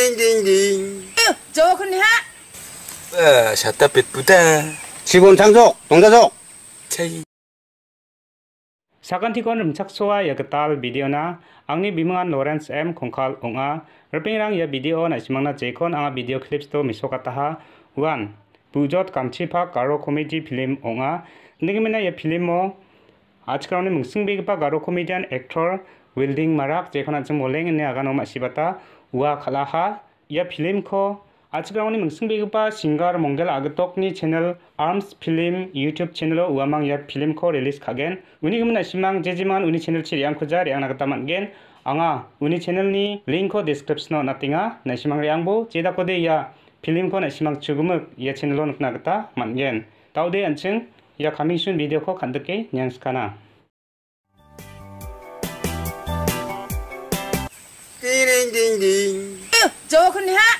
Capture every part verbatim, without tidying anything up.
띵띵띵. 저 근데 하. 아, 샷다 뱃부다. 직원 장족, 동자족. 차이. Sakan tikon rumchak soa ya ketal video na angni bimangan Lawrence M kongkal onga repingrang ya video na simangna jekon anga video clips to misokataha one bujot kamchipa garo comedy film onga nigimena ya film mo ajkaroni mungsingbegipa garo comedian actor Wilding Marak jekona jeng moleng ne agano masibata wa khalaha ya film ko 아직까지 뭉승비그바 싱가르 몽델 아그톡니 채널 아름스 필름 유튜브 채널로 우아망 야 필름 코 릴리스 카겐 우니 그문 아시망 제지만 우니 채널 치 리앙 코자 리앙 나가타만 겐 앙아 우니 채널니 링코 디스크립션어 나띵아 나시망 리앙보 제다 코데 야 필름 코 나시망 추구묵 야 채널로 나가타 만겐 다우데 안층 야 카밍순 비디오 코 간득게 냥스카나 띵띵띵. 저 근데 하.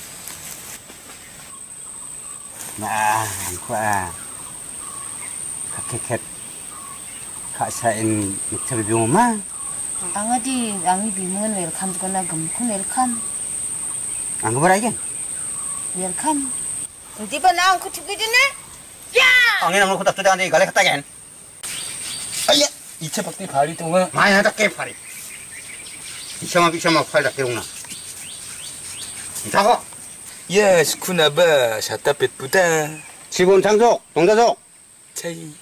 Nah, khoa. Kakek. Kasain mikir bingung mah. 앙아디 앙이 비면 웰컴 거나 금kun 웰컴. Ang kabar lagi? 웰컴. 어디 봐 나랑 그 특기지네? 야! Angin ang kudak tudan di galak katagan. 아야, 이차 박대 발이 동안. Maya dak ke pari. Isama bisama fal dak kirungna. Itago. 야, 스쿠나바 샷다 뱃부다. 직원 장족, 동자족. 차이.